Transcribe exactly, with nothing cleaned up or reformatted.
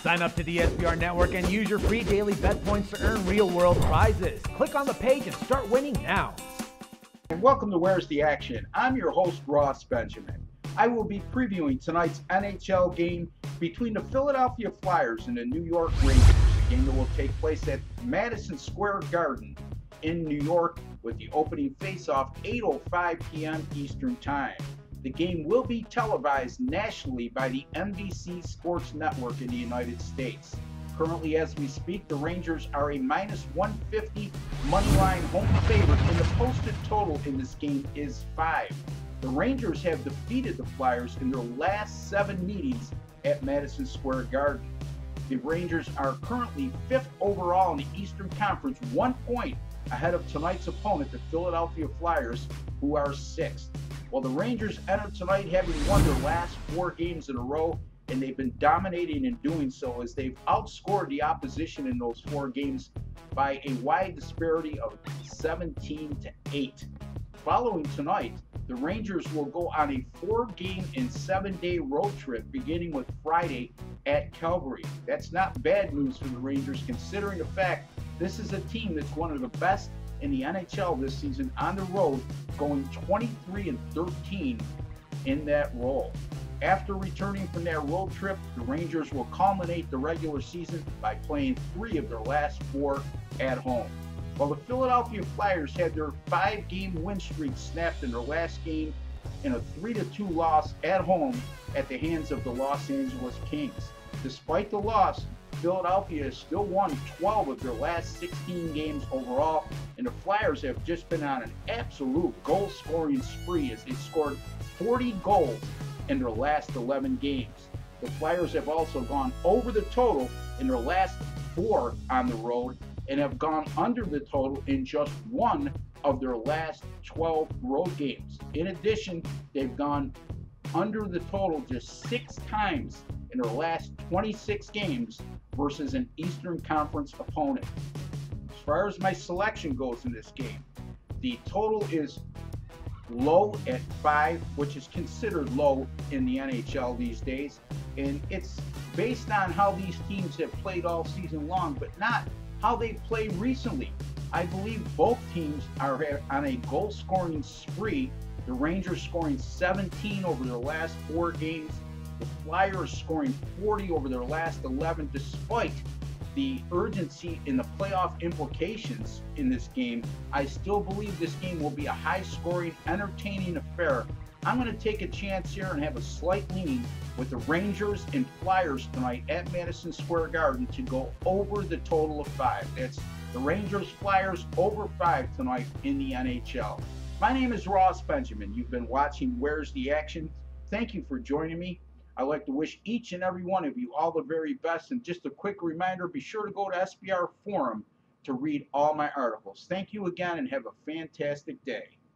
Sign up to the S B R Network and use your free daily bet points to earn real-world prizes. Click on the page and start winning now. And welcome to Where's the Action? I'm your host, Ross Benjamin. I will be previewing tonight's N H L game between the Philadelphia Flyers and the New York Rangers, a game that will take place at Madison Square Garden in New York with the opening face-off eight oh five p m Eastern Time. The game will be televised nationally by the N B C Sports Network in the United States. Currently, as we speak, the Rangers are a minus one fifty moneyline home favorite, and the posted total in this game is five. The Rangers have defeated the Flyers in their last seven meetings at Madison Square Garden. The Rangers are currently fifth overall in the Eastern Conference, one point ahead of tonight's opponent, the Philadelphia Flyers, who are sixth. Well, the Rangers enter tonight having won their last four games in a row, and they've been dominating in doing so as they've outscored the opposition in those four games by a wide disparity of seventeen to eight. Following tonight, the Rangers will go on a four-game and seven-day road trip beginning with Friday at Calgary. That's not bad news for the Rangers, considering the fact this is a team that's one of the best in the N H L this season on the road, going twenty-three and thirteen in that role. After returning from that road trip, the Rangers will culminate the regular season by playing three of their last four at home. While the Philadelphia Flyers had their five-game win streak snapped in their last game in a three to two loss at home at the hands of the Los Angeles Kings. Despite the loss, Philadelphia has still won twelve of their last sixteen games overall, and the Flyers have just been on an absolute goal-scoring spree as they scored forty goals in their last eleven games. The Flyers have also gone over the total in their last four on the road and have gone under the total in just one of their last twelve road games. In addition, they've gone under the total just six times in their last twenty-six games versus an Eastern Conference opponent. As far as my selection goes in this game, the total is low at five, which is considered low in the N H L these days, and it's based on how these teams have played all season long, but not how they've played recently. I believe both teams are on a goal-scoring spree. The Rangers scoring seventeen over their last four games. The Flyers scoring forty over their last eleven, despite the urgency in the playoff implications in this game. I still believe this game will be a high-scoring, entertaining affair. I'm going to take a chance here and have a slight lean with the Rangers and Flyers tonight at Madison Square Garden to go over the total of five. That's the Rangers Flyers over five tonight in the N H L. My name is Ross Benjamin. You've been watching Where's the Action? Thank you for joining me. I'd like to wish each and every one of you all the very best. And just a quick reminder, be sure to go to S B R Forum to read all my articles. Thank you again and have a fantastic day.